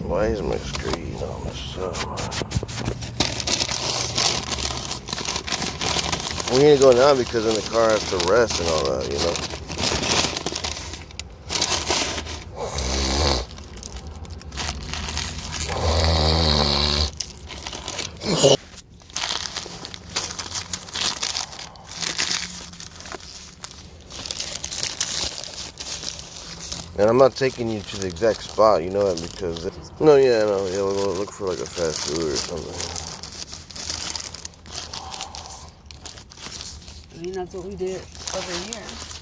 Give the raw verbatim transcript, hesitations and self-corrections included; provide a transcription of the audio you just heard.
Why is my screen on this stuff? We need to go now because then the car has to rest and all that, you know? And I'm not taking you to the exact spot, you know that, because... No, yeah, no, yeah, we'll go look for like a fast food or something. I mean, that's what we did over here.